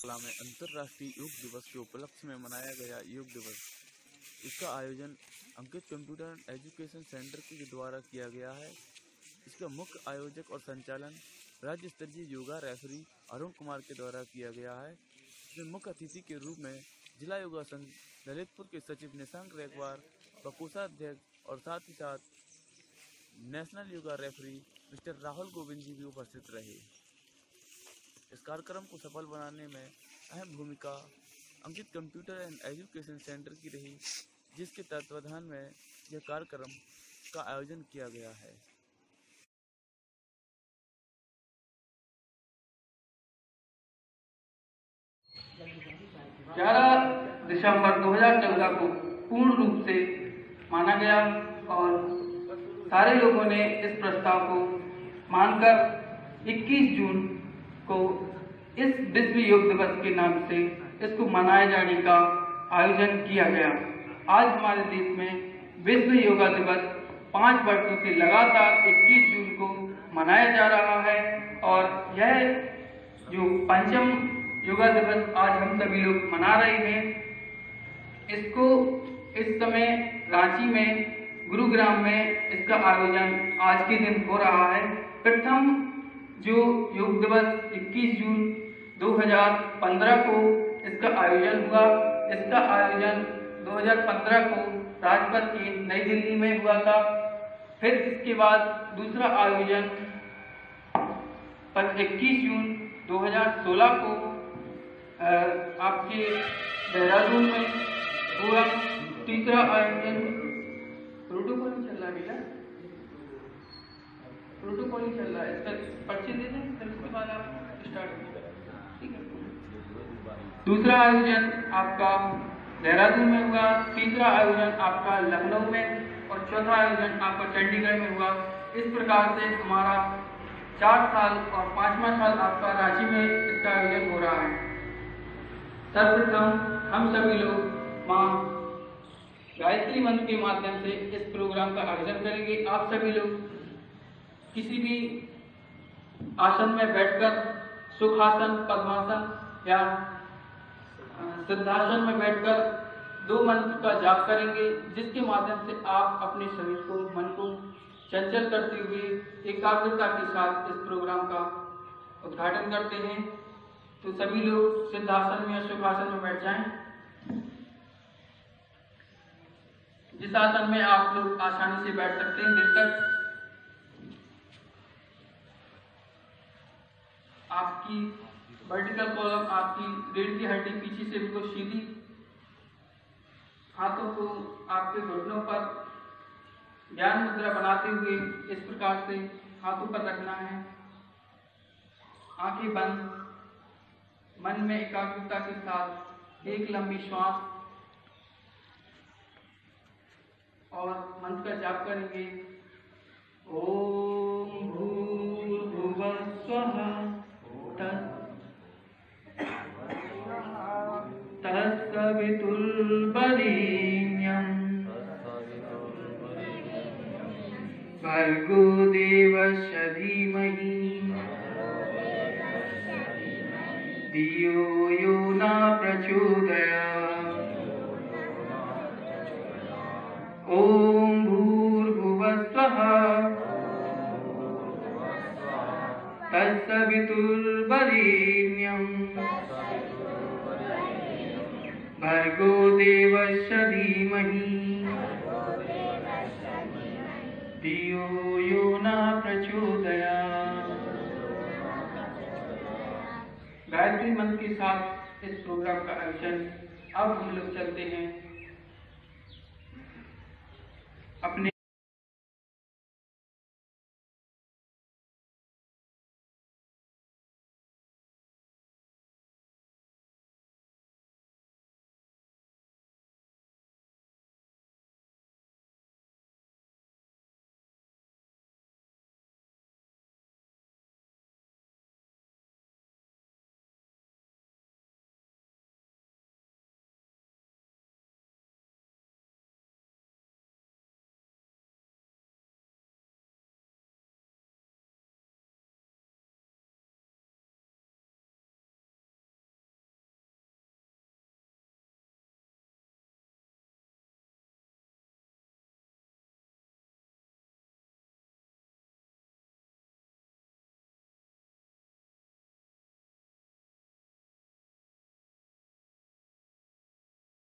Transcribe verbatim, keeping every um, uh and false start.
कला में अंतर्राष्ट्रीय योग दिवस के उपलक्ष्य में मनाया गया योग दिवस। इसका आयोजन Ankit computer and education centre के द्वारा किया गया है। इसका मुख्य आयोजक और संचालन राज्य स्तरीय योगा रेफरी अरुण कुमार के द्वारा किया गया है। इसमें मुख्य अतिथि के रूप में जिला योगा संघ ललितपुर के सचिव निशंक रेखवार व कोषाध्यक्ष और साथ ही साथ national yoga referee mister Rahul Govind ji भी उपस्थित रहे। इस कार्यक्रम को सफल बनाने में अहम भूमिका Ankit computer and education centre की रही, जिसके तत्वाधान में यह कार्यक्रम का आयोजन किया गया है। ग्यारह दिसंबर दो हज़ार चौदह को पूर्ण रूप से माना गया और सारे लोगों ने इस प्रस्ताव को मानकर इक्कीस जून को इस विश्व योग दिवस के नाम से इसको मनाए जाने का आयोजन किया गया। आज हमारे देश में विश्व योगा दिवस पाँच वर्षों से लगातार इक्कीस जून को मनाया जा रहा है और यह जो पंचम योगा दिवस आज हम सभी लोग मना रहे हैं, इसको इस समय रांची में गुरुग्राम में इसका आयोजन आज के दिन हो रहा है। प्रथम जो योग दिवस इक्कीस जून दो हज़ार पंद्रह को इसका आयोजन हुआ। इसका आयोजन दो हज़ार पंद्रह को राजपथ की नई दिल्ली में हुआ था। फिर इसके बाद दूसरा आयोजन इक्कीस जून दो हज़ार सोलह को आपके देहरादून में हुआ। तीसरा आयोजन प्रोटोकॉल चल रहा है भैया, प्रोटोकॉल ही चल रहा है, इसका पर्चे दे दें फिर उसके बाद आप स्टार्ट कीजिए, ठीक है। दूसरा आयोजन आपका देहरादून में हुआ, तीसरा आयोजन आपका लखनऊ में और चौथा आयोजन आपका चंडीगढ़ में हुआ। इस प्रकार से हमारा चार साल और पांचवा साल आपका रांची में इसका आयोजन हो रहा है। सर्वप्रथम हम सभी लोग माँ गायत्री मंत्र के माध्यम से इस प्रोग्राम का आयोजन करेंगे। आप सभी लोग किसी भी आसन में बैठकर सुखासन, पद्मासन या सिद्धासन में बैठकर दो मंत्र का जाप करेंगे, जिसके माध्यम से आप अपने शरीर को, मन को चंचल करते हुए एकाग्रता के साथ इस प्रोग्राम का उद्घाटन करते हैं। तो सभी लोग सिद्धासन में या सुखासन में बैठ जाएं। जिस आसन में आप लोग आसानी से बैठ सकते हैं, मिलकर आपकी वर्टिकल कॉलम, आपकी रीढ़ की हड्डी पीछे से बिल्कुल सीधी, हाथों को आपके घुटनों पर ज्ञान मुद्रा बनाते हुए इस प्रकार से हाथों पर रखना है। आंखें बंद, मन में एकाग्रता के साथ एक लंबी श्वास और मंत्र का जाप करेंगे। ओम भूर्भुवः स्वः तत्सवितुर्वरेण्यं भर्गो देवस्य धीमहि धियो यो न प्रचोदयात्। ओम भूर्भुवः स्वः तत्सवितुर्वरेण्यं भर्गो देवस्य धीमहि धियो यो न प्रचोदयात्। गायत्री मंत्र के साथ इस प्रोग्राम का आयोजन। अब हम लोग चलते हैं अपने